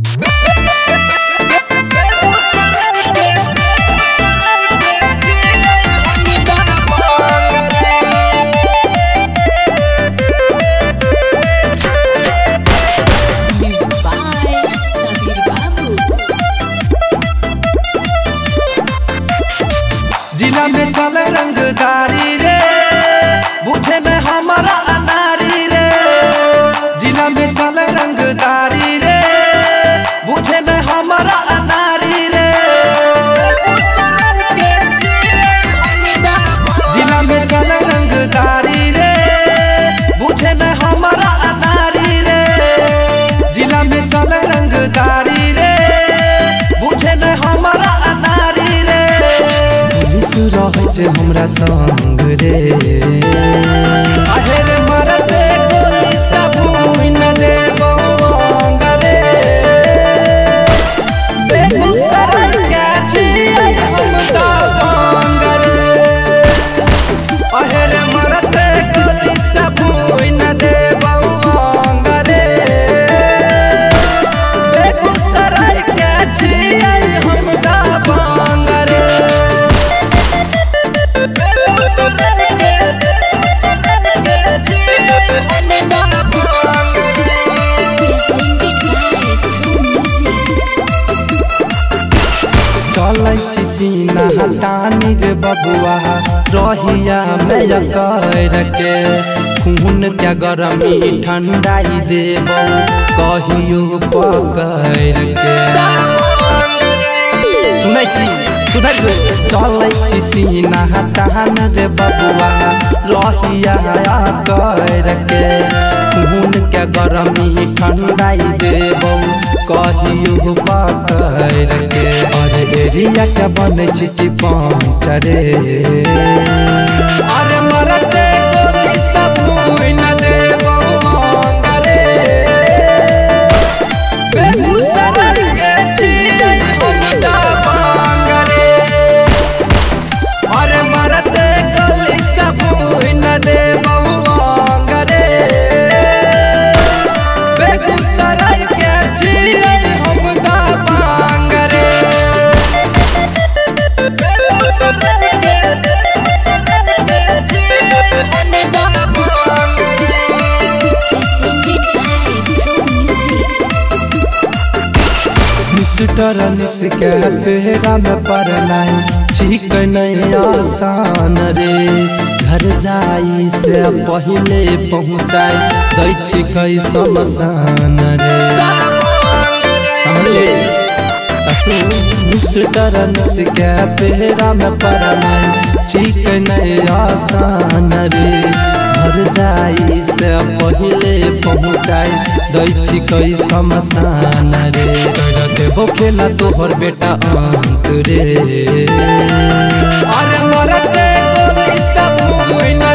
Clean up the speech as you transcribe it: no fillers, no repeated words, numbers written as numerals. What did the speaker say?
जिला में चले रंगदारी रे, बुझे न हमारा अनारी रे। जिला में चले रंगदारी रे, बुझे न हमारा अनारी रे। जिला में चले रंगदारी रे, बुझे न हमारा अनारी रे। जिला में चले रंगदारी रे, बुझे न हमारा अनारी रे। रहे हमरा संग रे, अहेर मरते गोली सब न देबो रे। बेगूसराय के छियै हम दबंग रे, अहेर मरते गोली सब न देबो रे। बेगूसराय के छियै हम दबंग रे। चलै छी सीना हटानी रे बबुआ, रहिया में कर के। खून के गरमी ठंडाई देबो कहियो पकड़ के। सुनै छी सुधर चलै छी सीना हटान रे बबुआ, रहिया कर के। खून के गरमी ठंडाई देबो कहियो पकड़ के। अरे एरिया के बने छी चिपंच रे, अरे मरते गोली सब न देबो रे। बेगूसराय के छियै हम दबंग रे, अरे मरते गोली सब न देबो रे। बेगूसराय के छियै हम दबंग रे। मिस्टर निस्के तेरा में परनाई ठीक नहीं आसान रे। घर जाई से पहले पहुँचाई दै छी कई शमशान रे। समझले मिस्टर निस्के तेरा में परनाई ठीक नहीं आसान रे। घर जाई से पहले पहुँचाई दै छी कई शमशान रे। देबो खेला तोहर बेटा अंत रे, अरे मरते गोली सब न